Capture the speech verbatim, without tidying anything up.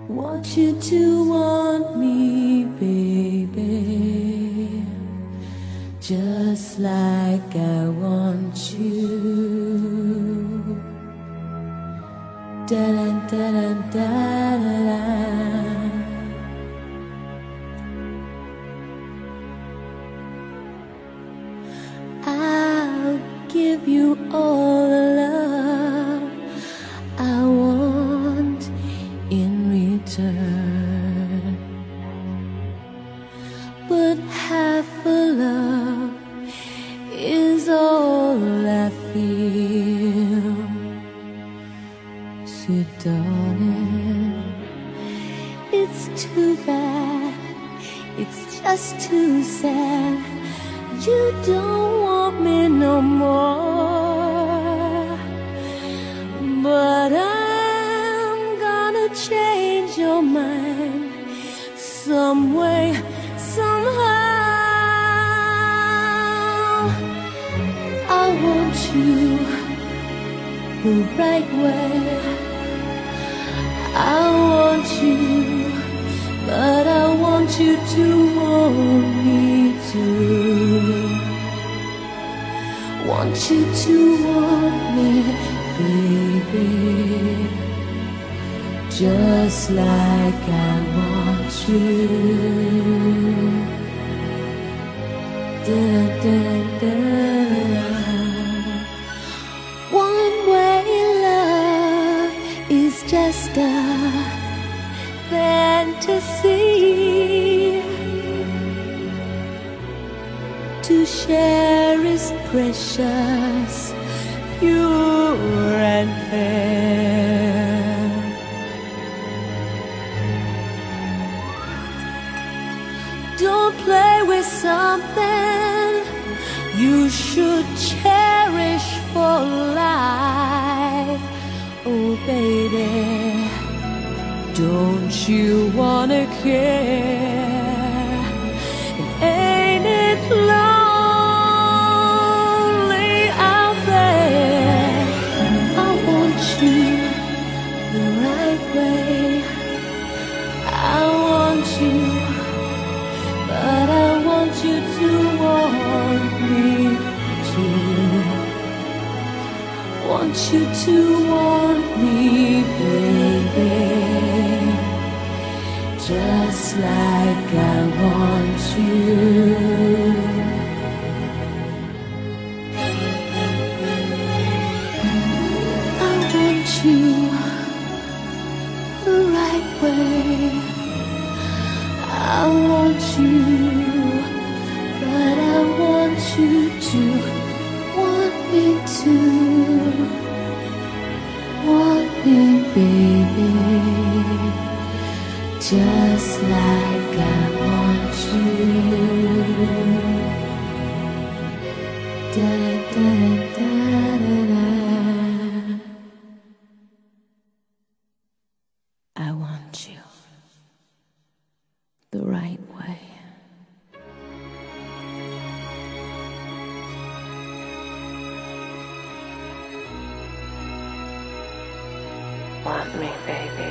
Want you to want me, baby, just like I want you. Da da da da da da da. I'll give you all the love I want in return, but half a love is all I feel. So darling, it's too bad, it's just too sad. You don't want me no more, but I'm gonna change your mind some way, somehow. I want you the right way. I want you, but I want you to want me too. Want you to want me, baby, just like I want you. Da da da da. One way love is just a fantasy. To share is precious, pure and fair. Don't play with something you should cherish for life. Oh baby, don't you wanna care? Ain't it lonely out there? I want you the right way. I want you, but I want you to want me too. Want you to want me, baby, just like I want you. I want you the right way. I want you, but I want you to want me too. Want me, baby, just like I want you. Da da da da da. I want you the right way. Want me, baby.